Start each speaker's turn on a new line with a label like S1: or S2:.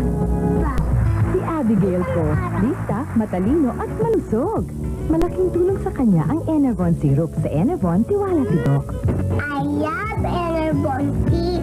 S1: Si Abigail ko, lista, matalino at malusog. Malaking tulong sa kanya ang Enervon syrup. Sa Enervon, tiwala si Doc.
S2: I love Enervon tea.